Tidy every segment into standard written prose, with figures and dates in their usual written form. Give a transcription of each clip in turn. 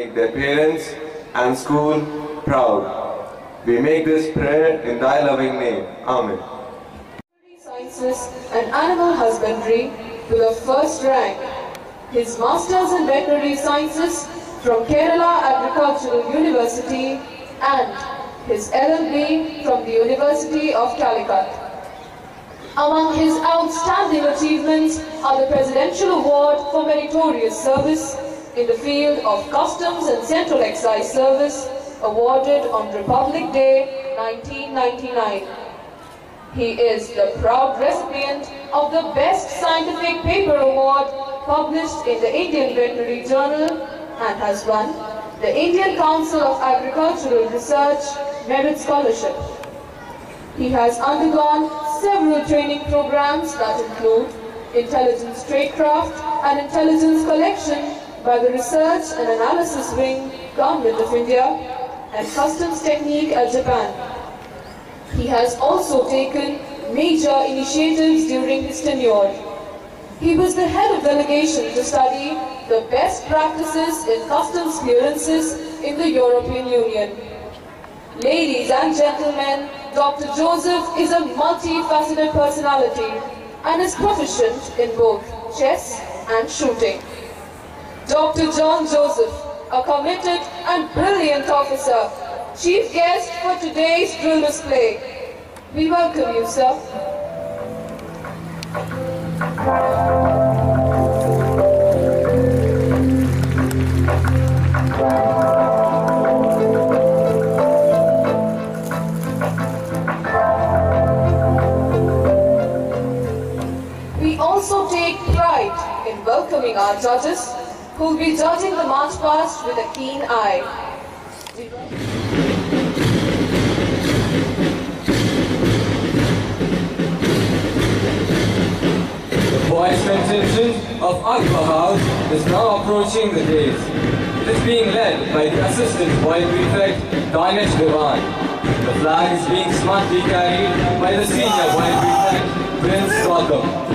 make their parents and school proud. We make this prayer in thy loving name. Amen. Sciences and Animal Husbandry with a first rank. His Masters in Veterinary Sciences from Kerala Agricultural University and his LLB from the University of Calicut. Among his outstanding achievements are the Presidential Award for Meritorious Service in the field of Customs and Central Excise Service, awarded on Republic Day 1999. He is the proud recipient of the Best Scientific Paper Award published in the Indian Veterinary Journal and has won the Indian Council of Agricultural Research Merit Scholarship. He has undergone several training programs that include Intelligence Tradecraft and Intelligence Collection by the Research and Analysis Wing, Government of India, and Customs Technique at Japan. He has also taken major initiatives during his tenure. He was the head of delegation to study the best practices in customs clearances in the European Union. Ladies and gentlemen, Dr. Joseph is a multifaceted personality and is proficient in both chess and shooting. Dr. John Joseph, a committed and brilliant officer, chief guest for today's drill display. We welcome you, sir. We also take pride in welcoming our judges, who will be judging the march past with a keen eye. The boys' contingent of Akbar House is now approaching the dais. It is being led by the Assistant Boy Prefect, Danish Diwan. The flag is being smartly carried by the Senior Boy Prefect, Prince Gautam.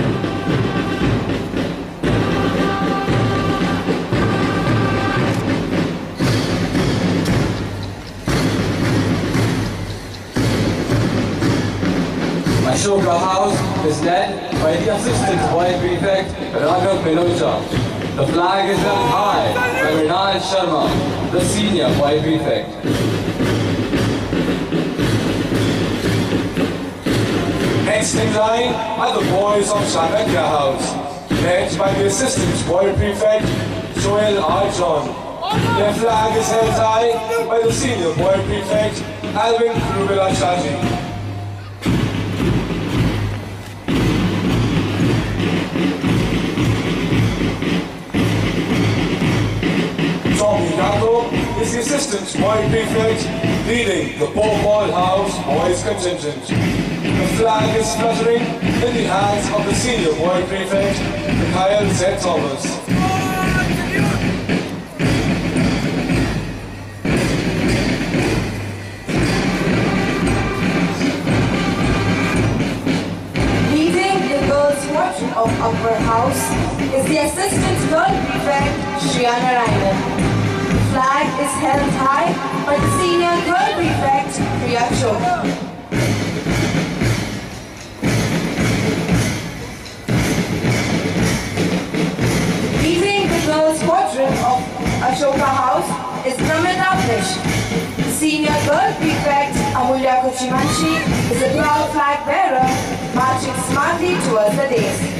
Ashoka House is led by the Assistant Boy Prefect, Raghav Minocha. The flag is held high by Mrinal Sharma, the Senior Boy Prefect. Next in line are the boys of Chanakya House, led by the Assistant Boy Prefect, Joel R. John. Their flag is held high by the Senior Boy Prefect, Alvin Krugel Achaji. Tommy Gato is the Assistant Boy Prefect leading the Bhopal House Boys Contingent. The flag is fluttering in the hands of the Senior Boy Prefect, Mikhail Z. Thomas. Leading the girls' squadron of Akbar House is the Assistant Girl Prefect, Shriana Rainan. The flag is held high by the Senior Girl Prefect, Priya Chopra. Leading the girls' squadron of Ashoka House is Pramita Fish. The Senior Girl Prefect, Amulya Kuchimanchi, is a proud flag bearer, marching smartly towards the dais.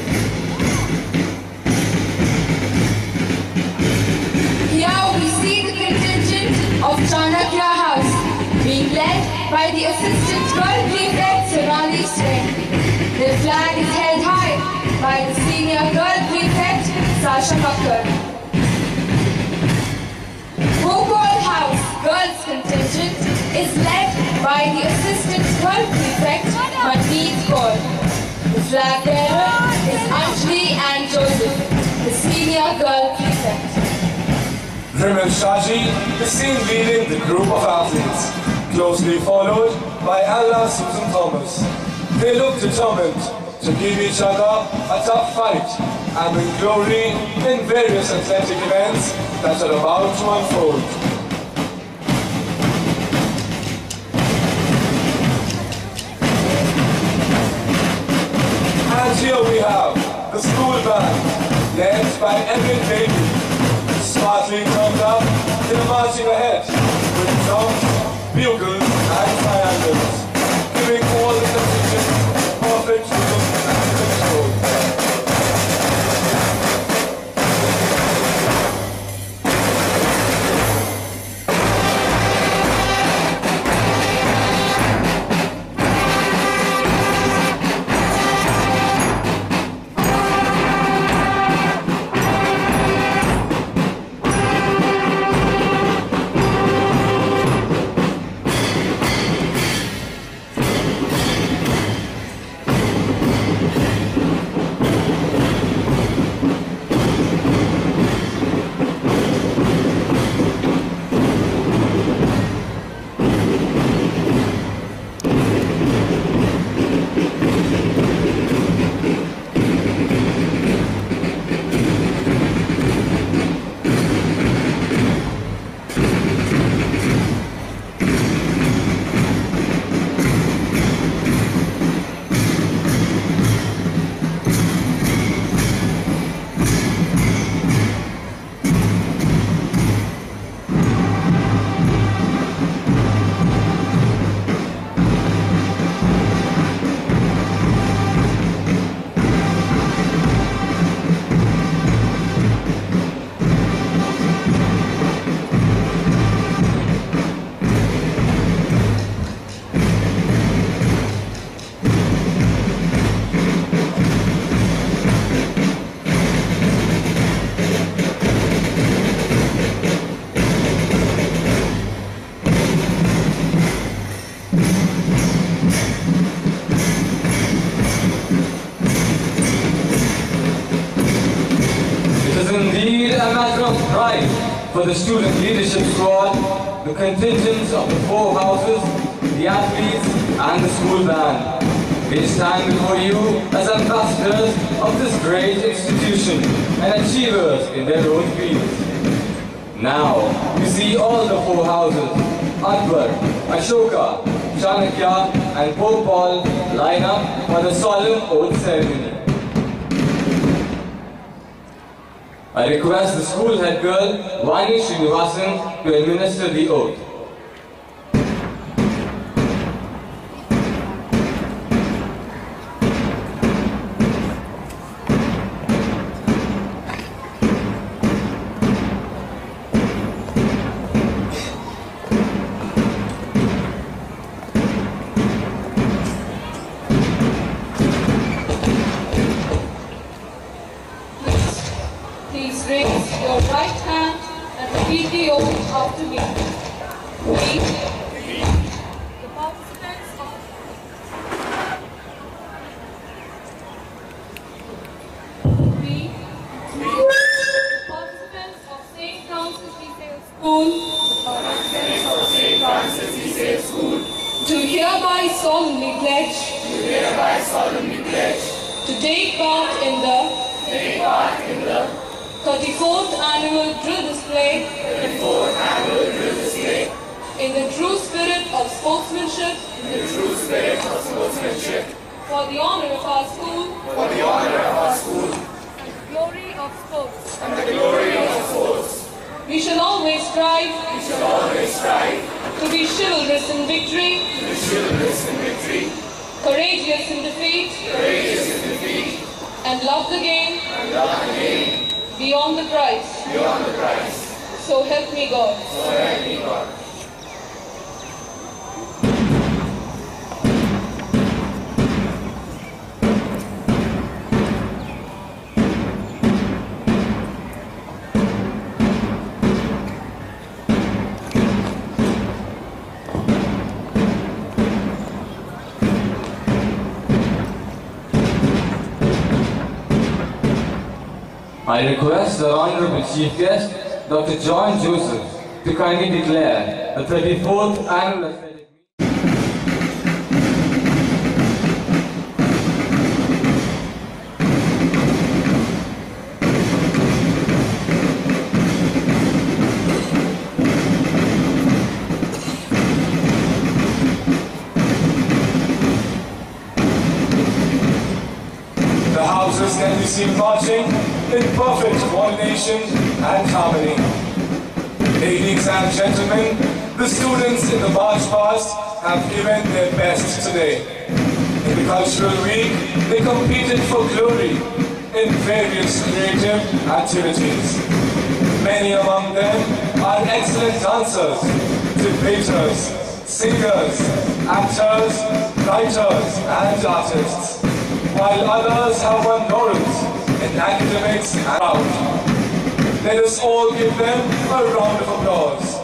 Here we see the contingent of Chanakya House, being led by the Assistant Girl Prefect, Sonali Singh. The flag is held high by the Senior Girl Prefect, Sasha Kakkar. Bhopal House Girls Contingent is led by the Assistant Girl Prefect, Mandeep Kaur. The flag bearer is Anjali and Joseph, the Senior Girl Prefect. Vimal Shaji is seen leading the group of athletes, closely followed by Anna Susan Thomas. They look determined to give each other a tough fight and bring glory in various athletic events that are about to unfold. And here we have the school band, led by Evan Baby, smartly turned up in a marching ahead with drums, bugles and triangles, giving all the contingents perfect rhythm and control. For the student leadership squad, the contingents of the 4 houses, the athletes and the school band. They stand before you as ambassadors of this great institution and achievers in their own fields. Now, you see all the 4 houses, Akbar, Ashoka, Chanakya and Bhopal line up for the solemn oath ceremony. I request the school head girl, Vani Srinivasan, to administer the oath. Please raise your right hand and repeat the oath after me. We, the participants of St. Francis de Sales School, do hereby solemnly pledge to take part in the 34th annual drill display in the true spirit of sportsmanship for the honor of our school and the glory of sports. We shall always strive to be chivalrous in victory, courageous in defeat, and love the game beyond the prize. So help me God. I request the Honorable Chief Guest, Dr. John Joseph, to kindly declare the 34th Annual Athletic Meet. The houses can be seen marching in perfect coordination and harmony. Ladies and gentlemen, the students in the march past have given their best today. In the Cultural Week, they competed for glory in various creative activities. Many among them are excellent dancers, debaters, singers, actors, writers, and artists, while others have won laurels in academics and art. Let us all give them a round of applause.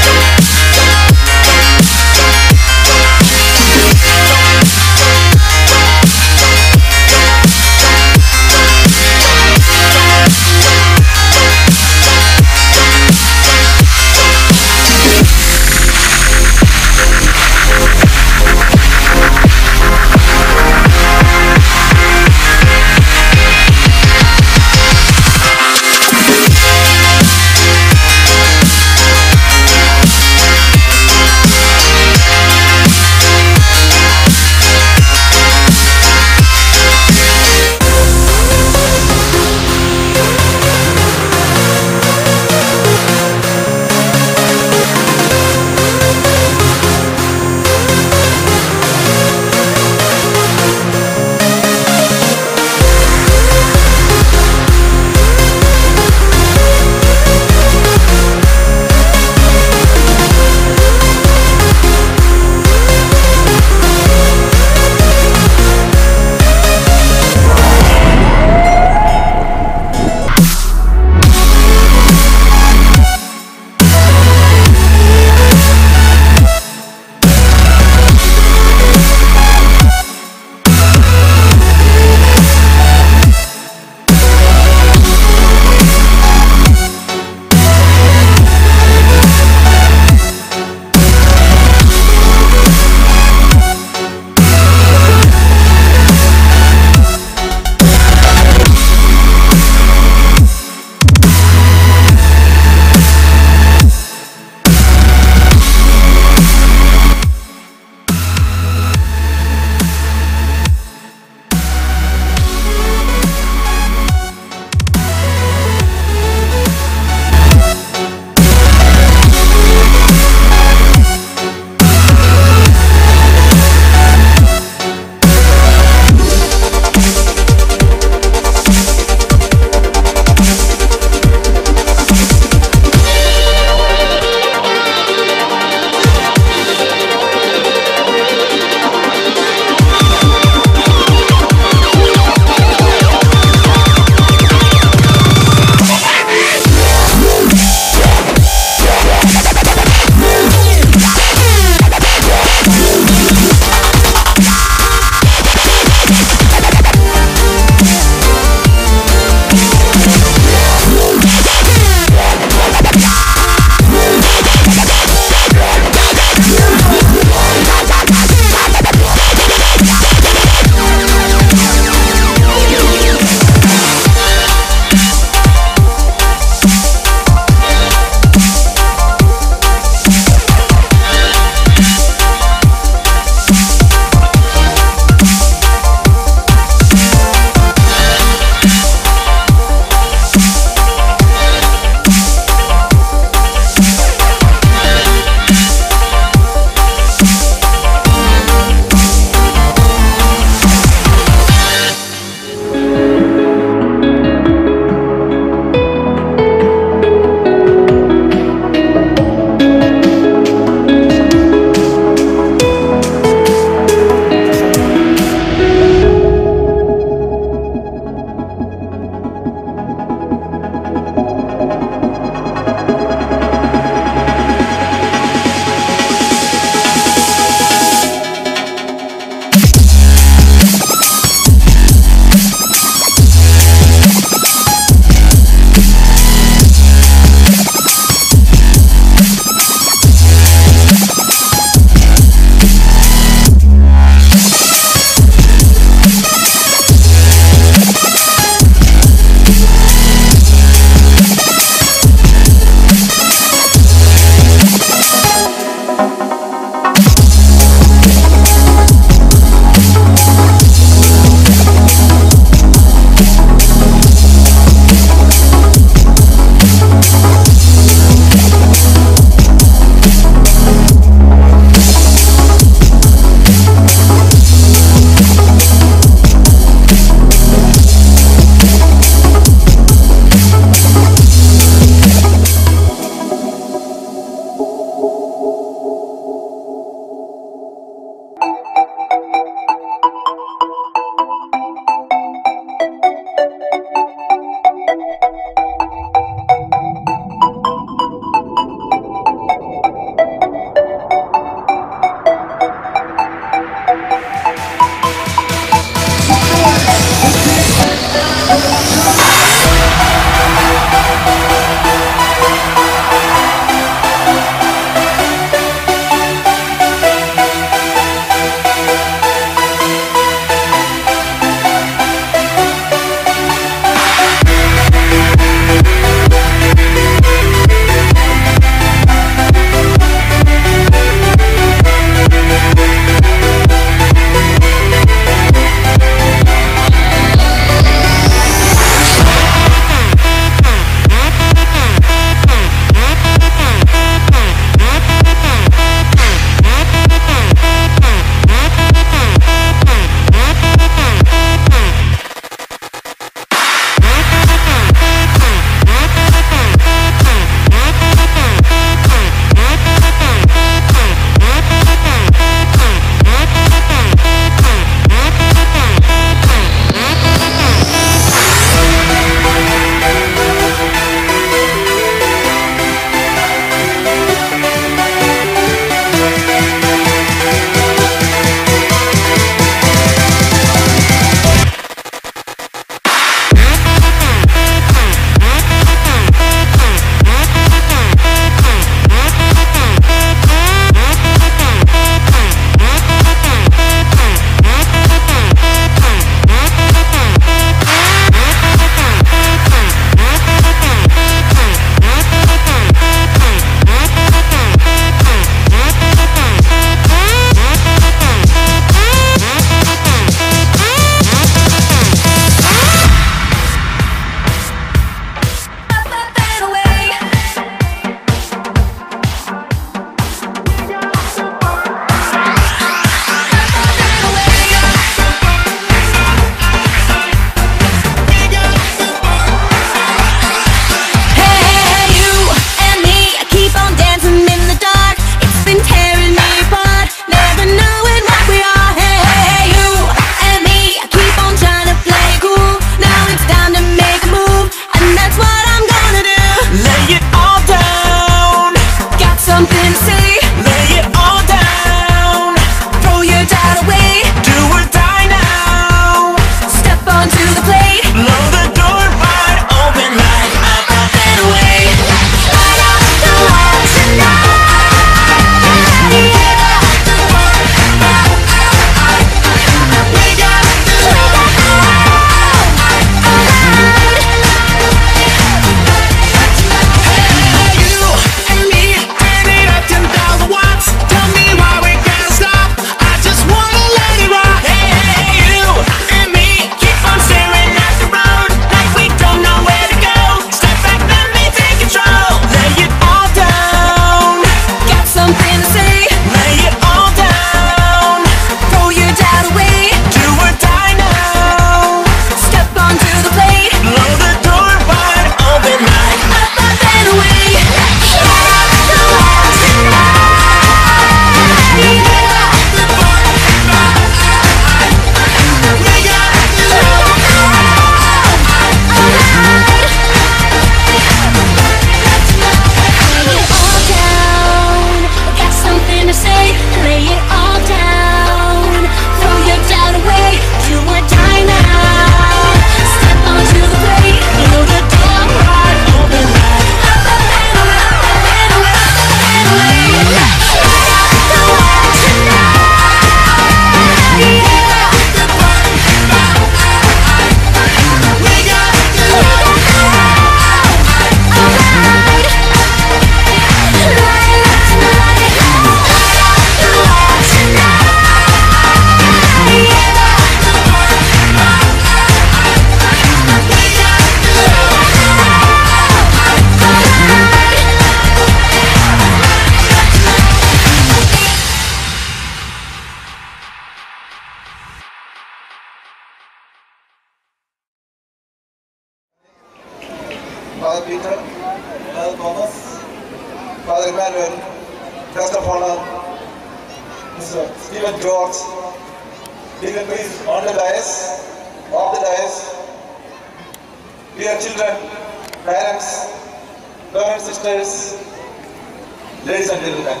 Father Peter, Father Thomas, Father Emmanuel, Guest of Honor, Mr. Stephen George, Deacon Priest on the dais, off the dais, dear children, parents, brothers and sisters, ladies and gentlemen.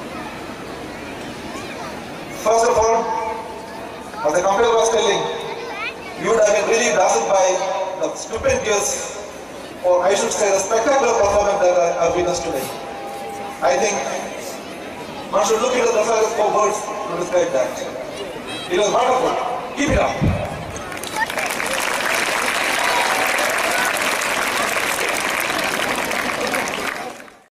First of all, as the company was telling, you would have been really dazzled by the stupendous, or I should say the spectacular performance that I have witnessed today. I think one should look into the surface for words to describe that. It was wonderful. Keep it up.